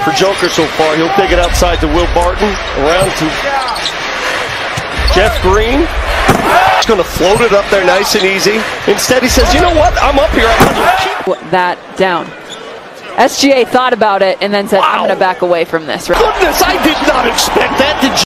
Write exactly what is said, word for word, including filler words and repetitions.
for Joker so far. He'll dig it outside to Will Barton. Around to Jeff Green. He's going to float it up there nice and easy. Instead, he says, you know what? I'm up here. I'm going to keep that down. S G A thought about it and then said, wow. I'm going to back away from this. Goodness, I did not expect that. Did you?